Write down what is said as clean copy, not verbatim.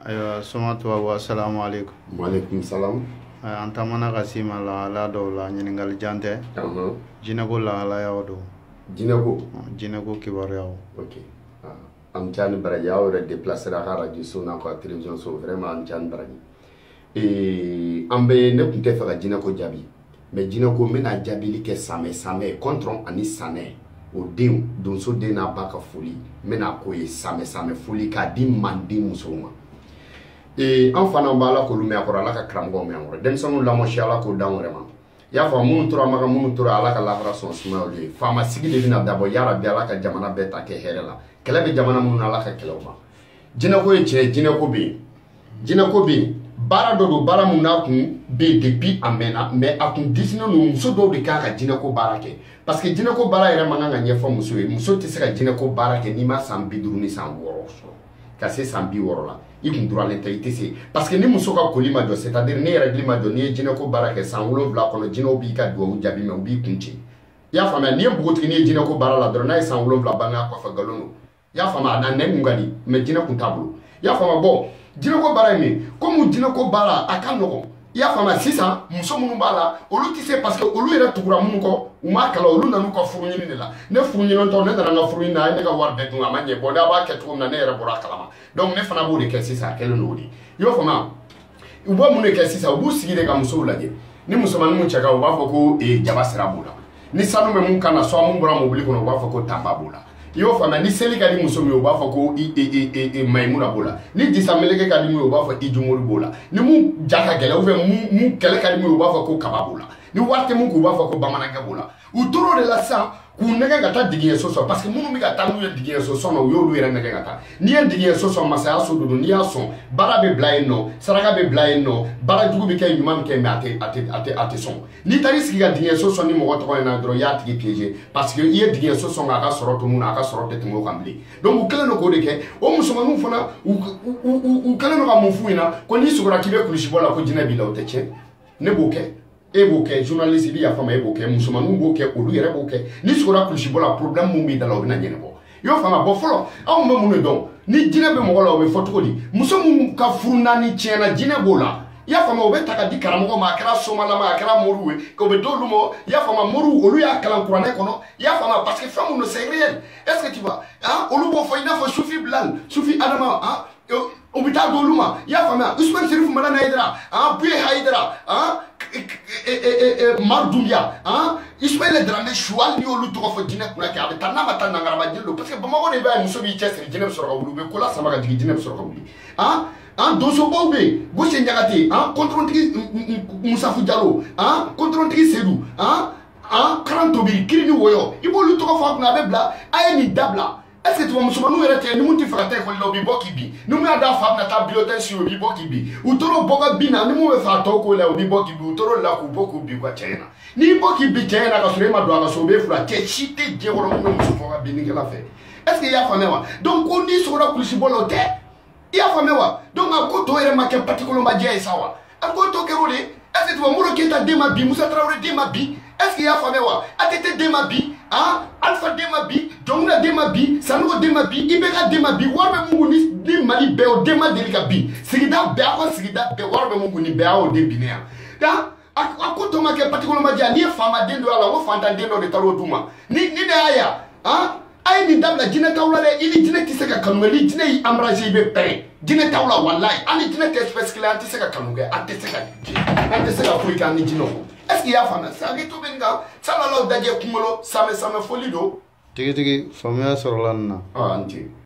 Ayo Soma toubabou assalamu alaikum. Wa alaikum salam. Anta mana kasima la ala do la nyiningal jante. Djinè ko la ala yawo. Djinè ko kibar yawo. OK. Am tiani bara yawo re déplacer la radio sona ko télévision so vraiment am tiani bara ni. Ambe ne kunte fa djinè ko jabi. Mais djinè ko mena jabili ke sambe comtro ani sané. O den donso den na baka foli mena ko ye sambe foli kady mande mousso ma. En fana bala ko lume akora la ka kramgo me amore den sonu la mo shala ko dan vraiment ya fa mun tura maka mun tura ala ka lafra son suma ole fama sigi de bina dabo ya rabbi ala ka jamana beta ke herela kala be jamana mun ala ka keloma djinè ko e che djinè ko be bara do bara mun na kun be depuis amena mais akun disino no muso do de ka djinè ko bara ke parce que djinè ko bara ere manga nya fa muso e muso te se ka djinè ko bara ke ni ma sambi duru ni sam woro so ka se sambi woro la il kun droit l'intégrité parce que ni muso ka koli ma do c'est-à-dire ne yɛrɛ ma do ni djinè ko bara ke san wolonwula kɔnɔ djinɛ bi ka do jabi me bi kunci ya fama ni mbugotigi ni djinè ko bara la do na san wolonwula banga ko fa galono ya fama na ne ngadi mais djinè kun tablo ya fama bon djinè ko bara mi comme djinè ko bara aka nɔgɔ ya fama sisan muso minnu b'a la olu ti se parce que olu yɛrɛ tugura minnu kɔ u ma kala olu nanu ka furu ɲini de la ne furu ɲinitɔ ne nana n ka furu ɲini na ne ka wari bɛɛ dun a ma ɲɛ bɔ n'a b'a kɛ cogo min na ne yɛrɛ bɔra a kalama donc ne fana b'o de kɛ sisan a kɛlen don o de i y'o faamu u b'o mun de kɛ sisan u b'u sigi de ka musow lajɛ ni musomanin mun cɛ ka u b'a fɔ ko jaba sira b'o la ni sanu bɛ mun kan na sɔn mun bɔra mobili kɔnɔ u b'a fɔ ko taba b'o la i y'o faamu ni seli ka di muso min ye u b'a fɔ ko mayimuna b'o la ni disameleke ka di mun ye u b'a fɔ ijumuru b'o la ni mun ja ka gɛlɛn ou bien mun kɛlɛ ka di mun ye u b'a fɔ ko kaba b'o la ni wari tɛ mun k'u b'a fɔ ko bamanankɛ b'o la u tor'o de la sisan k'u nɛgɛ ka taa digiɲɛ so sɔn parce que minnu bɛ ka taa n'u ye digiɲɛ so sɔn na u y'olu yɛrɛ nɛgɛ ka taa n'i ye digiɲɛ so sɔn masaya so don n'i y'a sɔn baara bɛ bila yen nɔ saraka bɛ bila yen nɔ baara jugu bɛ kɛ ɲuman bɛ kɛ mais a tɛ sɔn n'i taar'i sigi ka digiɲɛ so sɔn ni mɔgɔ tɔgɔ in na dɔrɔn i y'a tigi piéger parce que i ye digiɲɛ so sɔn k'a ka sɔrɔ to mun na a ka sɔrɔ tɛ tɛmɛ o kan bilen donc u kɛlen don k'o de kɛ o musomaninw fana u kɛlen don ka mun f'u ɲɛna ko n'i sɔgɔra k'i bɛ kulusibɔ la ko jinɛ b'i la o tɛ tiɲɛ ne b'o kɛ e b'o kɛ journaliste bi yafa ma e b'o kɛ musomaninw b'o kɛ olu yɛrɛ b'o kɛ ni sɔgɔra kulusibɔ la problème mun b'i da la o bɛna ɲɛnabɔ i y'o faamu bɔn fɔlɔ anw bɛ mun de dɔn ni jinɛ bɛ mɔgɔ la o bɛ fɔ cogo di muso mun ka furu naani tiɲɛna jinɛ b'o la i y'a faamu o bɛ ta ka di karamɔgɔ ma a kɛra somalama a kɛra moriw ye o bɛ d'olu ma i y'a faamu moriw olu y'a kalan kuranɛ kɔnɔ i y'a faamu parce que fɛn mun don c'est réel est ce que tu vois olu b'o fɔ i n'a fɔ sufi bilal sufi adama o bɛ taa d'olu ma i y'a faamu usman sherifu malana hayidara buye hayidara Mardumbia, Ismaël Dramé Choual, ni olu tɔgɔ fɔ jinɛ kunna kɛ a bɛ taa n'a ma taa nangaraba jeli don parce que Bamakɔ de b'a ye muso b'i cɛsiri jinɛ bɛ sɔrɔ ka wuli u bɛ kola sama ka jigin jinɛ bɛ sɔrɔ ka wuli donsobaw bɛ yen Gose Ɲagate kɔntrɔntigi Musafu Jalo kɔntrɔntigi Seydou Karan Tobiri Kiri ni Wɔyɔ i b'olu tɔgɔ fɔ a kunna a bɛ bila a ye nin dabila est ce que tu vois musomaninw yɛrɛ tɛ ni mun tɛ fɛ ka taa ekɔli la u bɛ bɔ k'i bin ni mun y'a d'a fa bɛna taa bulletin si o bɛ bɔ k'i bin u tora bɔ ka bin na ni mun bɛ fɛ a tɔw ko la u bɛ bɔ k'i bin u tora la k'u bɔ k'u bin u ka cɛ ɲɛna n'i bɔ k'i bin cɛ ɲɛna ka sɔrɔ e ma don a ka so o bɛ fila cɛ si tɛ diɲɛ kɔnɔ mun bɛ muso fɔ ka bin nikɛla fɛ est ce que i y'a faamuya wa donc ko n'i sɔgɔra kulusibɔ la o tɛ i y'a faamuya wa donc a ko tɔ yɛrɛ ma kɛ patikolonbajɛ ye sa wa a ko tɔ kɛra o de est ce que tu vois Moro Keita den ma bin Musa Traoré den ma bin est ce que i y'a faamuya wa ATT den ma bin Alpha den ma bin Jɔnkuna den ma bin Sanogo den ma bin IBK den ma bin wari bɛ mun kun ni Mali bɛɛ o den ma deli ka bin sigida bɛɛ a ka sigida bɛɛ wari bɛ mun kun ni bɛɛ a y'o den bin ne yan a ko tɔ ma kɛ patikolonbajɛ n'i ye faama den dɔ y'a la ko fantan den dɔ de taara o d'u ma ni ne y'a ye a ye nin dabila jinɛ t'aw la dɛ i ni jinɛ tɛ se ka kanu kɛ ni jinɛ y'i embrasé i bɛ pɛrɛn jinɛ t'aw la walayi hali jinɛ tɛ espèce kelen an tɛ se ka kanu kɛ an tɛ se ka foyi kɛ an ni jinɛw est ce que i y'a faamuya sisan hakili to bɛ nin kan salalaw dajɛ kunkolo sambe folido Tigi faamuya sɔrɔla nin na n tɛ